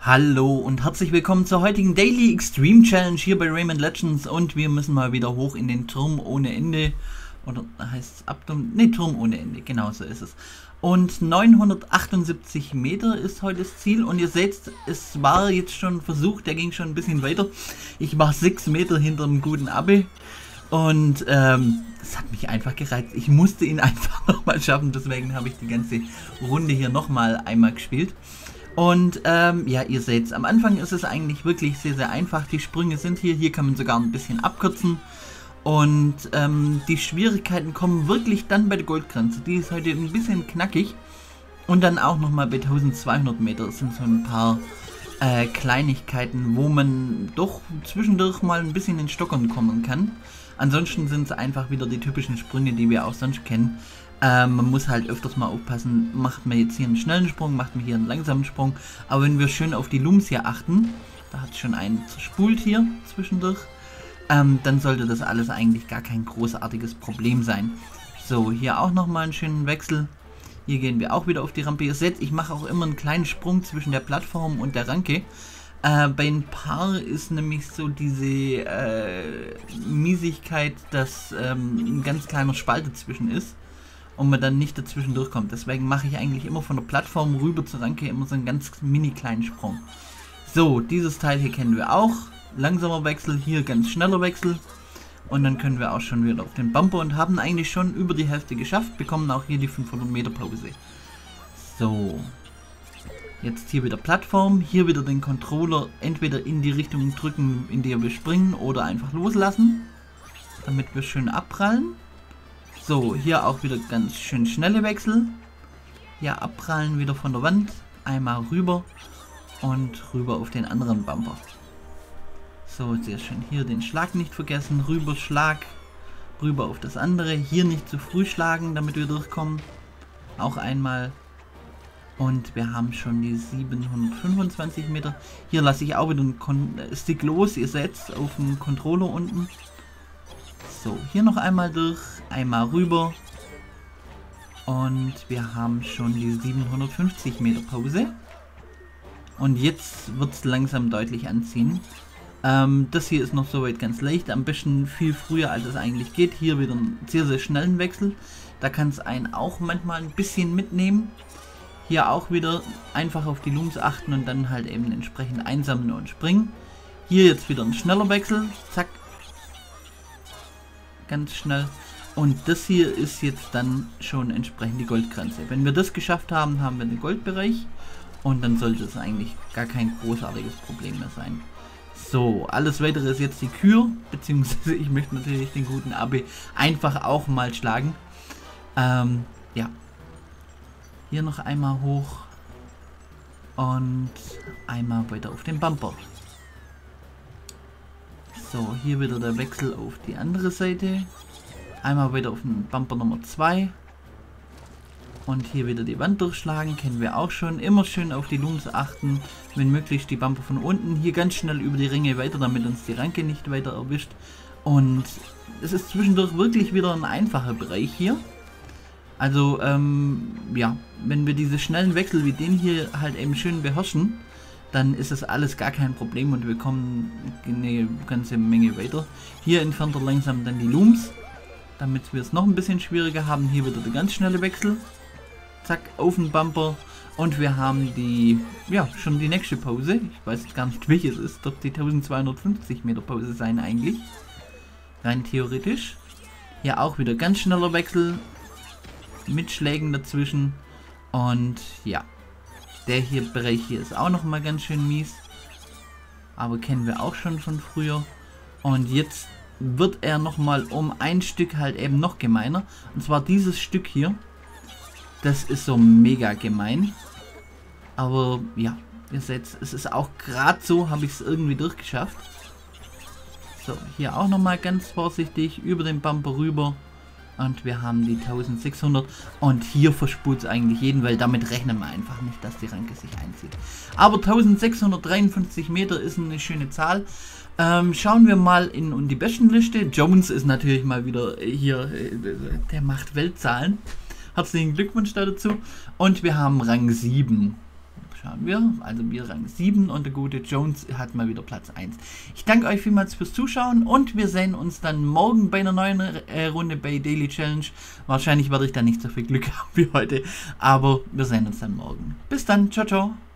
Hallo und herzlich willkommen zur heutigen Daily Extreme Challenge hier bei Rayman Legends und wir müssen mal wieder hoch in den Turm ohne Ende. Oder heißt es Abdom? Ne, Turm ohne Ende, genau so ist es. Und 978 Meter ist heute das Ziel und ihr seht, es war jetzt schon ein Versuch, der ging schon ein bisschen weiter. Ich war 6 Meter hinter einem guten Abbe und es hat mich einfach gereizt. Ich musste ihn einfach nochmal schaffen, deswegen habe ich die ganze Runde hier nochmal einmal gespielt. Und ja, ihr seht, am Anfang ist es eigentlich wirklich sehr, sehr einfach. Die Sprünge sind hier kann man sogar ein bisschen abkürzen. Und die Schwierigkeiten kommen wirklich dann bei der Goldgrenze. Die ist heute ein bisschen knackig. Und dann auch nochmal bei 1200 Meter sind so ein paar Kleinigkeiten, wo man doch zwischendurch mal ein bisschen in Stockern kommen kann. Ansonsten sind es einfach wieder die typischen Sprünge, die wir auch sonst kennen. Man muss halt öfters mal aufpassen, macht man jetzt hier einen schnellen Sprung, macht man hier einen langsamen Sprung. Aber wenn wir schön auf die Looms hier achten, da hat es schon einen zerspult hier zwischendurch, dann sollte das alles eigentlich gar kein großartiges Problem sein. So, hier auch nochmal einen schönen Wechsel. Hier gehen wir auch wieder auf die Rampe. Ihr seht, ich mache auch immer einen kleinen Sprung zwischen der Plattform und der Ranke. Bei ein paar ist nämlich so diese Miesigkeit, dass ein ganz kleiner Spalt dazwischen ist und man dann nicht dazwischen durchkommt. Deswegen mache ich eigentlich immer von der Plattform rüber zur Ranke immer so einen ganz mini kleinen Sprung. So, dieses Teil hier kennen wir auch. Langsamer Wechsel, hier ganz schneller Wechsel. Und dann können wir auch schon wieder auf den Bumper und haben eigentlich schon über die Hälfte geschafft. Bekommen auch hier die 500 Meter Pause. So. Jetzt hier wieder Plattform. Hier wieder den Controller entweder in die Richtung drücken, in der wir springen, oder einfach loslassen. Damit wir schön abprallen. So, hier auch wieder ganz schön schnelle Wechsel. Hier abprallen wieder von der Wand. Einmal rüber und rüber auf den anderen Bumper. So, sehr schön. Hier den Schlag nicht vergessen. Rüber Schlag. Rüber auf das andere. Hier nicht zu früh schlagen, damit wir durchkommen. Auch einmal. Und wir haben schon die 725 Meter. Hier lasse ich auch wieder einen Stick los. Ihr seht es auf dem Controller unten. So, hier noch einmal durch. Einmal rüber. Und wir haben schon die 750 Meter Pause. Und jetzt wird es langsam deutlich anziehen. Das hier ist noch soweit ganz leicht. Am besten viel früher, als es eigentlich geht. Hier wieder einen sehr, sehr schnellen Wechsel. Da kann es einen auch manchmal ein bisschen mitnehmen. Hier auch wieder einfach auf die Looms achten und dann halt eben entsprechend einsammeln und springen. Hier jetzt wieder ein schneller Wechsel. Zack. Ganz schnell. Und das hier ist jetzt dann schon entsprechend die Goldgrenze. Wenn wir das geschafft haben, haben wir den Goldbereich. Und dann sollte es eigentlich gar kein großartiges Problem mehr sein. So, alles weitere ist jetzt die Kür. Beziehungsweise ich möchte natürlich den guten Abbe einfach auch mal schlagen. Ja. Hier noch einmal hoch. Und einmal weiter auf den Bumper. So, hier wieder der Wechsel auf die andere Seite. Einmal weiter auf den Bumper Nummer 2. Und hier wieder die Wand durchschlagen, kennen wir auch schon. Immer schön auf die Looms achten, wenn möglich die Bumper von unten. Hier ganz schnell über die Ringe weiter, damit uns die Ranke nicht weiter erwischt. Und es ist zwischendurch wirklich wieder ein einfacher Bereich hier. Also, ja, wenn wir diese schnellen Wechsel wie den hier halt eben schön beherrschen, dann ist das alles gar kein Problem und wir kommen eine ganze Menge weiter. Hier entfernt er langsam dann die Looms, damit wir es noch ein bisschen schwieriger haben. Hier wieder der ganz schnelle Wechsel. Zack, auf den Bumper. Und wir haben die, ja, schon die nächste Pause. Ich weiß gar nicht, welches ist. Doch die 1250 Meter Pause sein eigentlich. Rein theoretisch. Hier auch wieder ganz schneller Wechsel. Mit Schlägen dazwischen. Und ja. Der hier Bereich hier ist auch nochmal ganz schön mies. Aber kennen wir auch schon von früher. Und jetzt wird er nochmal um ein Stück halt eben noch gemeiner. Und zwar dieses Stück hier. Das ist so mega gemein. Aber ja, ihr seht, es ist auch gerade so, habe ich es irgendwie durchgeschafft. So, hier auch nochmal ganz vorsichtig über den Bumper rüber. Und wir haben die 1600. Und hier verspult es eigentlich jeden, weil damit rechnen wir einfach nicht, dass die Ranke sich einzieht. Aber 1653 Meter ist eine schöne Zahl. Schauen wir mal in die Bestenliste. Jones ist natürlich mal wieder hier, der macht Weltzahlen. Herzlichen Glückwunsch dazu. Und wir haben Rang 7. Schauen wir, also wir Rang 7 und der gute Jones hat mal wieder Platz 1. Ich danke euch vielmals fürs Zuschauen und wir sehen uns dann morgen bei einer neuen Runde bei Daily Challenge. Wahrscheinlich werde ich dann nicht so viel Glück haben wie heute, aber wir sehen uns dann morgen. Bis dann, ciao, ciao.